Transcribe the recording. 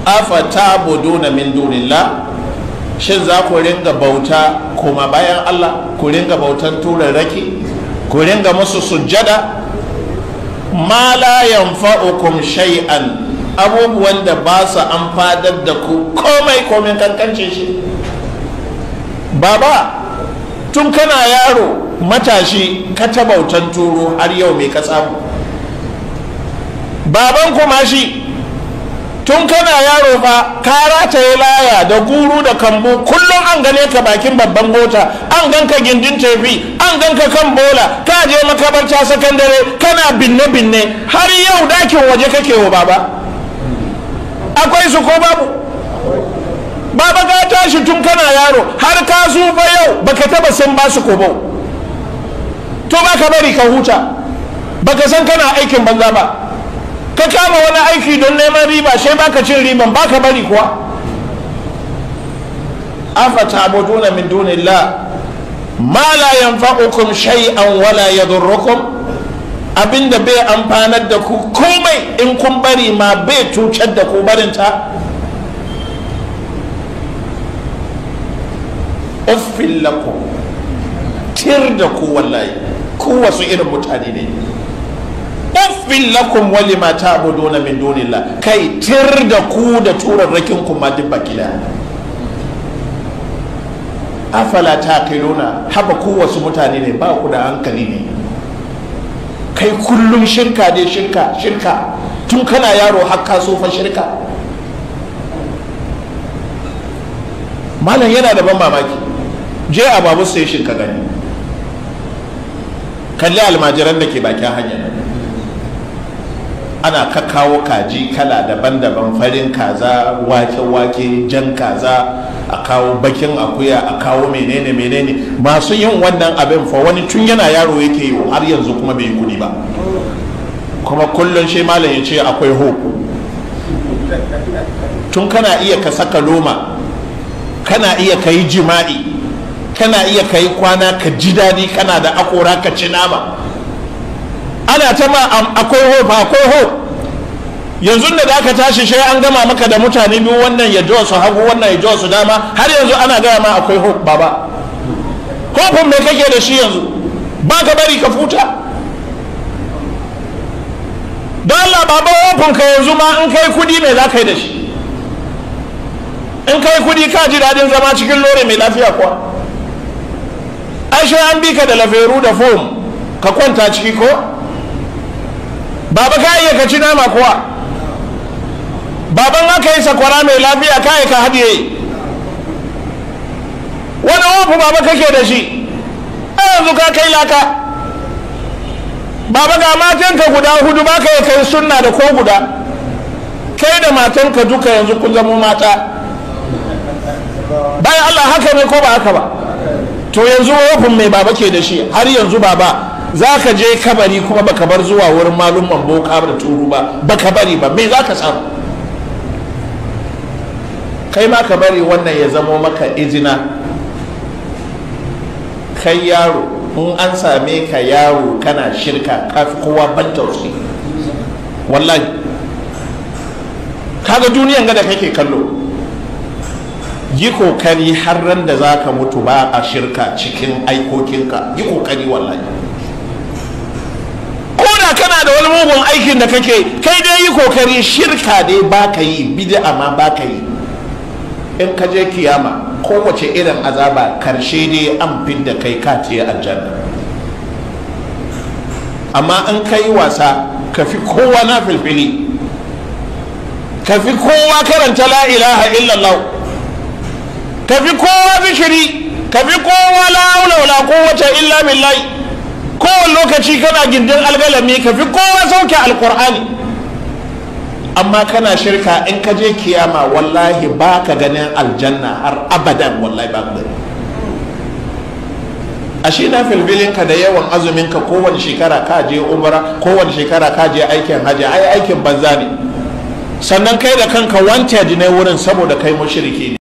afatabuduna min dunillah, shin za ku ringa bauta kuma bayan Allah, ku ringa bautan turarraki, ku ringa musu sujjada, ma la yanfa'ukum shay'an, abubuwan da ba su amfanar da ku komai kankance shi. Baba, tun kana yaro matashi ka ta bautan turo har yau mai ka samu. Baban kuma shi tun kana yaro fa ka rataye laya da guru da kambu, kullum an gane ka bakin babban mota, an ganka gindin tefi, an ganka kan bola, ka je makabarta sakandare kana binne har yau dakin waje kake wa baba. Akwai su ko babu? Baba ka tashi tun kana yaro har ka zufa yau baka taba san ba su kobo. To baka bari ka huta, baka san kana aikin banza ba, ka kama wani aiki don neman riba sai baka cin riban, baka bari kuwa. afatabuduna min dunillah ma la yanfa'ukum shay'an wala yadurrukum, abinda bai amfanar da ku komai in kun bari ma bai cutar da ku barinta. uffil lakum, tir da ku wallahi, ku wasu irin mutane ne. uffil lakum wa lima ta'buduna min dunillah, kai tir da ku da turarrakin ku ma duk baki daya. afala taqiluna, haba ku wasu mutane ne ba ku da hankali ne. kai kullum shirka dai shirka tun kana yaro har ka so fa shirka. malam yana da ban mamaki, je a babu station ka gani, kalli almajiran da ke bakin hanya, ana kakkawo kaji kala daban-daban, farin kaza, wake-wake, jan kaza, a kawo bakin akuya, a kawo menene masu yin wannan abin fa wani tun yana yaro yake yi har yanzu kuma bai kudi ba, kuma kullum shi malam ya ce akwai hope. tun kana iya ka saka loma, kana iya ka yi jima'i, kana iya ka yi kwana ka ji daɗi, kana da akora ka ci nama, ana ta ma akwai hope. yanzu da aka tashi shi an gama maka da mutane biyu, wannan ya jawo su hagu, wannan ya jawo su dama, har yanzu ana gaya ma akwai hope. baba, hope me kake da shi yanzu? ba ka bari ka futa don Allah. baba, hope ka yanzu ma in kai kudi me za ka yi da shi? in kai kudi ka ji dadin zama cikin lore mai lafiya kuwa? ai an bi ka da laferu da fom ka kwanta ciki ko? baba, ka iya ka ci nama kuwa? baban aka yi sakwara mai lafiya ka yi ka hadiye? wani wofu baba kake da shi? yanzu ka kai laka. baba, ga matanka guda hudu ba ka yi kai sunna da ko guda, kai da matanka duka yanzu kun zama mata. bayan Allah, haka ne ko ba haka ba? to yanzu wofin mai baba ke da shi har yanzu? baba, za ka je kabari kuma baka bar zuwa wurin malumman boka da turu ba, baka bari ba, me za ka samu? kai ma ka bari wannan ya zamo maka izina. kai yaro, in an same ka yaro kana shirka, kafi kowa ban tausayi wallahi. kaga duniyan ga da kake kallo, yi kokari har ran da za ka mutu ba a shirka cikin aikokinka, yi kokari wallahi. ko da kana da wani mugun aikin da kake, kai dai yi kokari shirka dai ba ka yi, bid'a ma ba ka yi. in ka je kiyama kowace irin azaba karshe dai an fidda kai ka ce aljanna. amma in ka yi wasa, ka fi kowa na filfili, ka fi kowa karanta la ilaha illallah, ka fi kowa zikiri, ka fi kowa la haula wala quwwata illa billahi, kowane lokaci kana gindin algalami, ka fi kowa sauke alqur'ani. amma kana shirka, in ka je kiyama wallahi ba ka ganin aljanna har abadan, wallahi ba ka gani. ashe na filbilinka da yawan azuminka, kowane shekara ka je umra, kowane shekara ka je aikin hajji, ai aikin banza ne. sannan kai da kanka wanted ne wurin saboda kai mushriki ne.